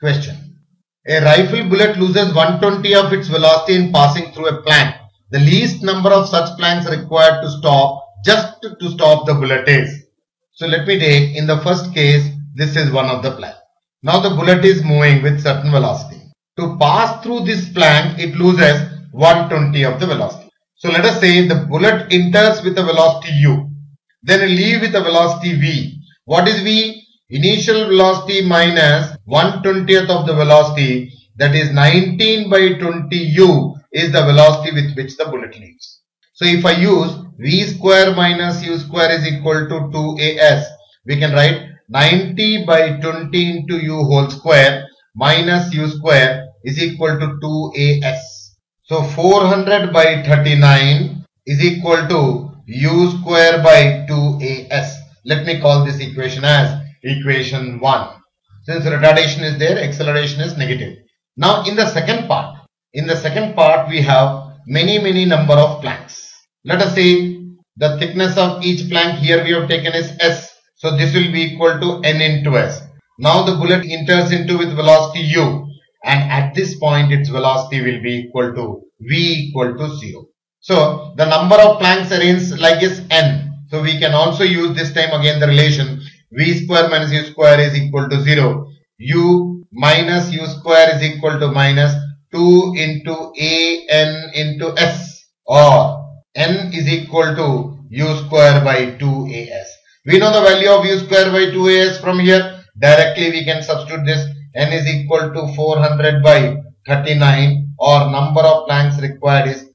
Question. A rifle bullet loses 120 of its velocity in passing through a plank. The least number of such planks required to stop, just to stop the bullet is. So let me take, in the first case, this is one of the plank. Now the bullet is moving with certain velocity. To pass through this plank, it loses 120 of the velocity. So let us say the bullet enters with a velocity u, then it leaves with a velocity v. What is v? Initial velocity minus 1/20th of the velocity, that is 19 by 20 u is the velocity with which the bullet leaves. So if I use v square minus u square is equal to 2as, we can write 90 by 20 into u whole square minus u square is equal to 2as. So 400 by 39 is equal to u square by 2as. Let me call this equation as equation 1. Since retardation is there, acceleration is negative. Now in the second part we have many number of planks. Let us say the thickness of each plank here we have taken is s. So this will be equal to n into s. Now the bullet enters into with velocity u, and at this point its velocity will be equal to v equal to 0. So the number of planks arranged like is n. So we can also use this time again the relation v square minus u square is equal to 0. U minus u square is equal to minus 2 into a n into s, or n is equal to u square by 2as. We know the value of u square by 2as from here. Directly we can substitute this. N is equal to 400 by 39, or number of planks required is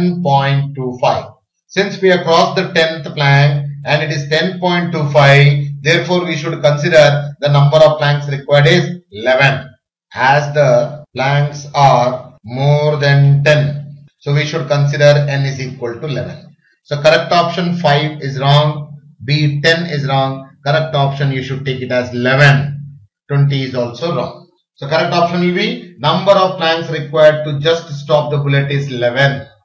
10.25. Since we have crossed the 10th plank and it is 10.25, therefore we should consider the number of planks required is 11, as the planks are more than 10. So we should consider n is equal to 11. So correct option 5 is wrong, B 10 is wrong. Correct option you should take it as 11. 20 is also wrong. So correct option will be number of planks required to just stop the bullet is 11.